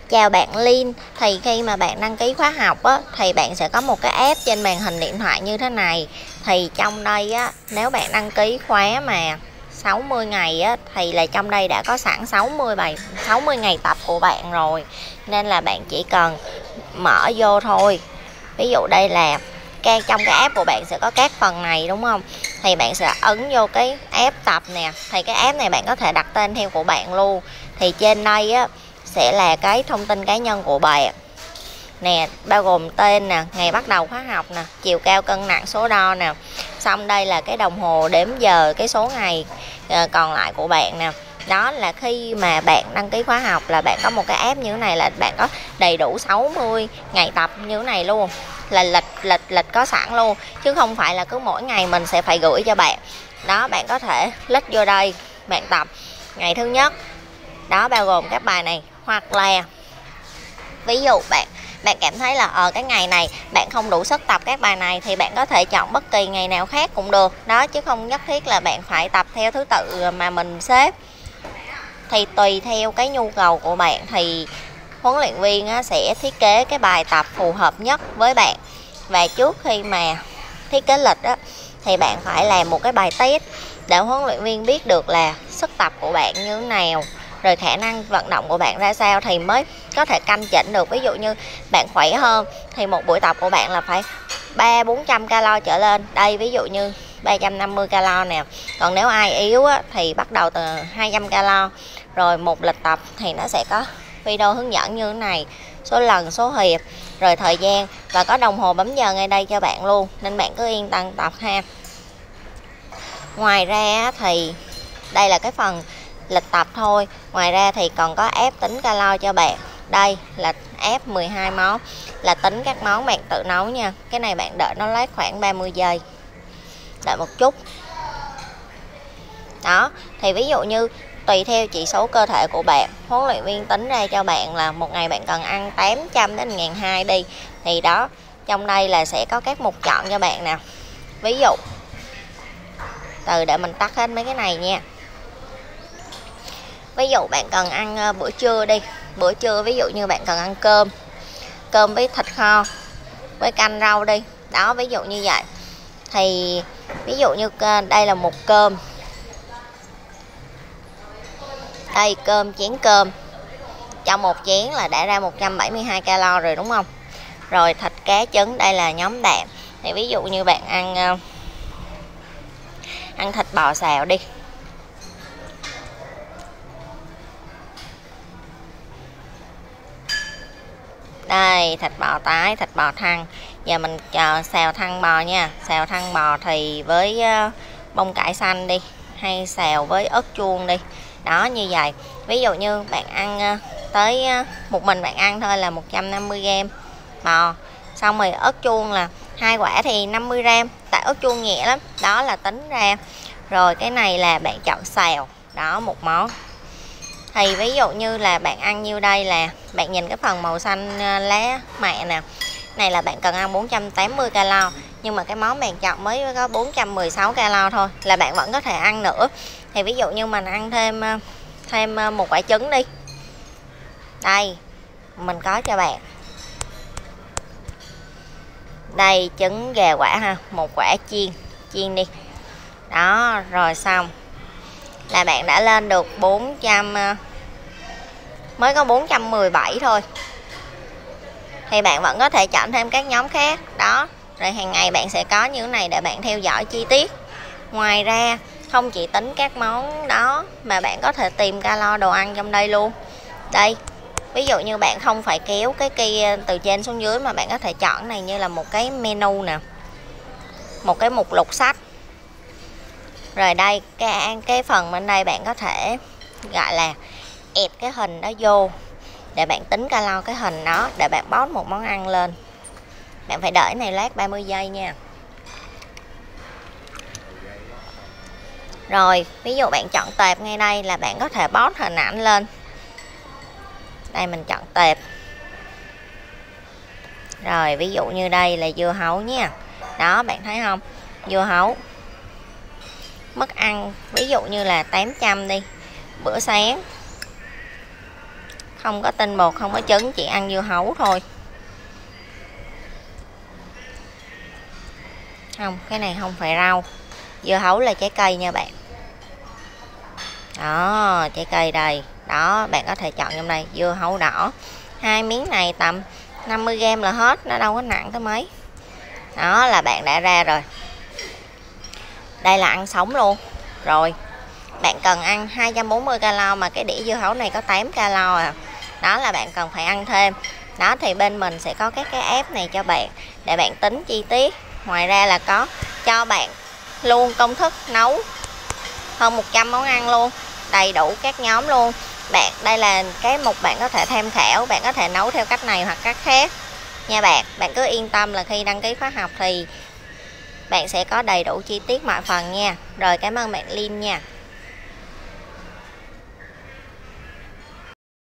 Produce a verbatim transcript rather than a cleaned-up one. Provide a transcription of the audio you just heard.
Chào bạn Linh, thì khi mà bạn đăng ký khóa học á, thì bạn sẽ có một cái app trên màn hình điện thoại như thế này. Thì trong đây á, nếu bạn đăng ký khóa mà sáu mươi ngày á, thì là trong đây đã có sẵn sáu mươi bài sáu mươi ngày tập của bạn rồi. Nên là bạn chỉ cần mở vô thôi. Ví dụ đây là cái trong cái app của bạn sẽ có các phần này đúng không? Thì bạn sẽ ấn vô cái app tập nè. Thì cái app này bạn có thể đặt tên theo của bạn luôn. Thì trên đây á sẽ là cái thông tin cá nhân của bạn nè, bao gồm tên nè, ngày bắt đầu khóa học nè, chiều cao cân nặng số đo nè, xong đây là cái đồng hồ đếm giờ, cái số ngày uh, còn lại của bạn nè. Đó là khi mà bạn đăng ký khóa học là bạn có một cái app như thế này là bạn có đầy đủ sáu mươi ngày tập như thế này luôn, là lịch lịch lịch có sẵn luôn, chứ không phải là cứ mỗi ngày mình sẽ phải gửi cho bạn. Đó, bạn có thể click vô đây, bạn tập ngày thứ nhất. Đó, bao gồm các bài này, hoặc là ví dụ bạn bạn cảm thấy là ở ờ, cái ngày này bạn không đủ sức tập các bài này thì bạn có thể chọn bất kỳ ngày nào khác cũng được. Đó, chứ không nhất thiết là bạn phải tập theo thứ tự mà mình xếp. Thì tùy theo cái nhu cầu của bạn thì huấn luyện viên á, sẽ thiết kế cái bài tập phù hợp nhất với bạn. Và trước khi mà thiết kế lịch á, thì bạn phải làm một cái bài test để huấn luyện viên biết được là sức tập của bạn như thế nào, rồi khả năng vận động của bạn ra sao thì mới có thể canh chỉnh được. Ví dụ như bạn khỏe hơn thì một buổi tập của bạn là phải ba bốn trăm calo trở lên. Đây ví dụ như ba trăm năm mươi calo nè. Còn nếu ai yếu á, thì bắt đầu từ hai trăm calo. Rồi một lịch tập thì nó sẽ có video hướng dẫn như thế này, số lần, số hiệp, rồi thời gian, và có đồng hồ bấm giờ ngay đây cho bạn luôn, nên bạn cứ yên tâm tập ha. Ngoài ra thì đây là cái phần lịch tập thôi. Ngoài ra thì còn có app tính calo cho bạn. Đây là app mười hai món, là tính các món bạn tự nấu nha. Cái này bạn đợi nó lấy khoảng ba mươi giây, đợi một chút. Đó, thì ví dụ như tùy theo chỉ số cơ thể của bạn, huấn luyện viên tính ra cho bạn là một ngày bạn cần ăn tám trăm đến một nghìn hai trăm đi. Thì đó, trong đây là sẽ có các mục chọn cho bạn nè. Ví dụ từ để mình tắt hết mấy cái này nha. Ví dụ bạn cần ăn bữa trưa đi. Bữa trưa ví dụ như bạn cần ăn cơm Cơm với thịt kho với canh rau đi. Đó, ví dụ như vậy. Thì ví dụ như đây là một cơm. Đây, cơm, chén cơm. Trong một chén là đã ra một trăm bảy mươi hai calo rồi đúng không? Rồi thịt, cá, trứng, đây là nhóm đạm. Thì ví dụ như bạn ăn Ăn thịt bò xào đi. Đây, thịt bò tái, thịt bò thăn. Giờ mình chờ xào thăn bò nha. Xào thăn bò thì với bông cải xanh đi, hay xào với ớt chuông đi. Đó, như vậy. Ví dụ như bạn ăn tới một mình bạn ăn thôi là một trăm năm mươi gam bò. Xong rồi ớt chuông là hai quả thì năm mươi gam, tại ớt chuông nhẹ lắm. Đó là tính ra. Rồi cái này là bạn chọn xào. Đó, một món. Thì ví dụ như là bạn ăn nhiêu đây là bạn nhìn cái phần màu xanh lá mẹ nè. Này là bạn cần ăn bốn trăm tám mươi calo. Nhưng mà cái món bạn chọn mới có bốn trăm mười sáu calo thôi, là bạn vẫn có thể ăn nữa. Thì ví dụ như mình ăn thêm thêm một quả trứng đi. Đây, mình có cho bạn. Đây, trứng gà quả ha, một quả chiên, chiên đi. Đó, rồi xong là bạn đã lên được bốn trăm, mới có bốn trăm mười bảy thôi. Thì bạn vẫn có thể chọn thêm các nhóm khác. Đó, rồi hàng ngày bạn sẽ có như thế này để bạn theo dõi chi tiết. Ngoài ra không chỉ tính các món đó mà bạn có thể tìm calo đồ ăn trong đây luôn. Đây, ví dụ như bạn không phải kéo cái kia từ trên xuống dưới mà bạn có thể chọn này như là một cái menu nè, một cái mục lục sách. Rồi đây, cái, cái phần bên đây bạn có thể gọi là ép cái hình đó vô để bạn tính calo cái hình đó, để bạn post một món ăn lên. Bạn phải đợi này lát ba mươi giây nha. Rồi, ví dụ bạn chọn tệp ngay đây là bạn có thể post hình ảnh lên. Đây mình chọn tệp. Rồi, ví dụ như đây là dưa hấu nha. Đó, bạn thấy không? Dưa hấu. Mức ăn ví dụ như là tám trăm đi. Bữa sáng không có tinh bột, không có trứng, chỉ ăn dưa hấu thôi. Không, cái này không phải rau, dưa hấu là trái cây nha bạn. Đó, trái cây đây. Đó, bạn có thể chọn trong đây dưa hấu đỏ. Hai miếng này tầm năm mươi gam là hết, nó đâu có nặng tới mấy. Đó là bạn đã ra rồi. Đây là ăn sống luôn. Rồi, bạn cần ăn hai trăm bốn mươi calo mà cái đĩa dưa hấu này có tám calo à. Đó là bạn cần phải ăn thêm. Đó thì bên mình sẽ có các cái app này cho bạn để bạn tính chi tiết. Ngoài ra là có cho bạn luôn công thức nấu hơn một trăm món ăn luôn, đầy đủ các nhóm luôn. Bạn đây là cái mục bạn có thể tham khảo, bạn có thể nấu theo cách này hoặc cách khác nha bạn. Bạn cứ yên tâm là khi đăng ký khóa học thì bạn sẽ có đầy đủ chi tiết mọi phần nha. Rồi cảm ơn bạn Linh nha.